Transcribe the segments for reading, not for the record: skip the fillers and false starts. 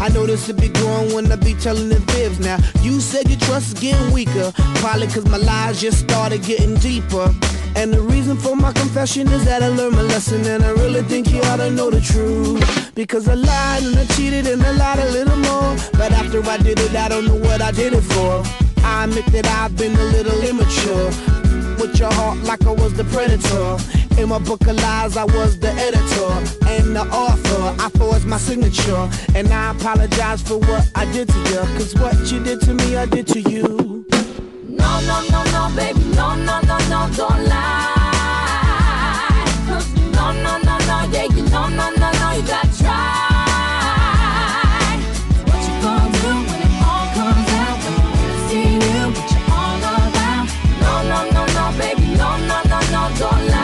I know this will be growing when I be telling the fibs. Now, you said your trust is getting weaker, probably cause my lies just started getting deeper. And the reason for my confession is that I learned my lesson, and I really think you ought to know the truth. Because I lied and I cheated and I lied a little more, but after I did it, I don't know what I did it for. I admit that I've been a little immature, with your heart like I was the predator. In my book of lies, I was the editor and the author. I forged my signature, and I apologize for what I did to you, cause what you did to me, I did to you. No, no, no, no, baby, no, no, no, no, don't lie. No, no, no, no, yeah, you no, no, no, no, you gotta try. What you gonna do when it all comes out? When you really see you, what you all about? No, no, no, no, baby, no, no, no, no, don't lie.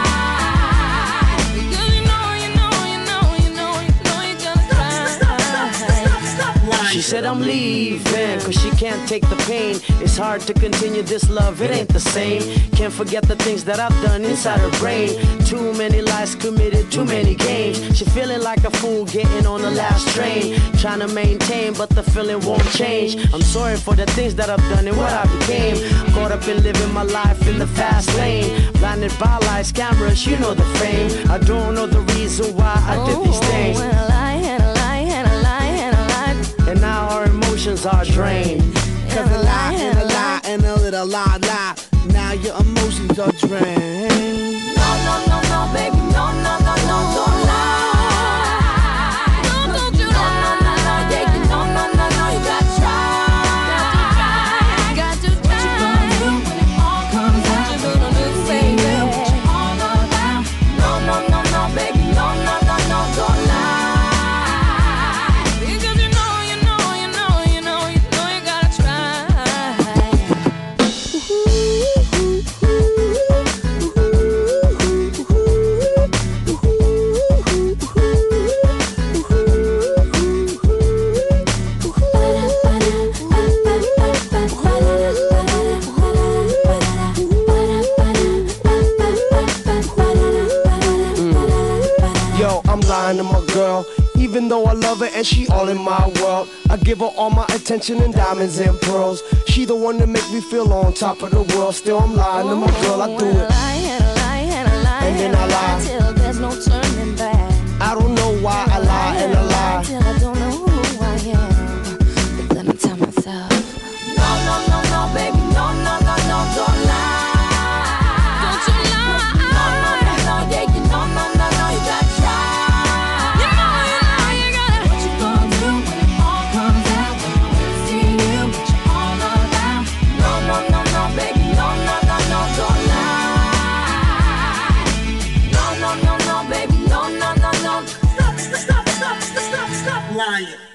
She said I'm leaving, cause she can't take the pain. It's hard to continue this love, it ain't the same. Can't forget the things that I've done inside her brain. Too many lies committed, too many games. She feeling like a fool getting on the last train. Trying to maintain, but the feeling won't change. I'm sorry for the things that I've done and what I became. Caught up in living my life in the fast lane. Blinded by lights, cameras, you know the fame. I don't know the reason why I did these things. And now our emotions are drained. Cause a lie and a lie and a little lie. Now your emotions are drained. No, no, no, no, baby, no, no, no, no, don't lie. No, don't you lie. No, no, no, yeah, you no, no, no, no, you gotta try. Got to try. What you gonna do when it all comes out? What you gonna do, baby? What you all about? No, no, no, no, baby, no, no, no, no, don't lie. To my girl, even though I love her and she all in my world. I give her all my attention and diamonds and pearls. She the one that make me feel on top of the world. Still I'm lying to my girl, I do it. And then I lie till there's no turning back. I don't know why I lie and I lie till I don't know who I am. But then I tell myself, no, no, no, no, baby, no, no, no, no, don't lie. Don't you lie. No, no, no, no, yeah, you no, no, no, no, you gotta try. Lying.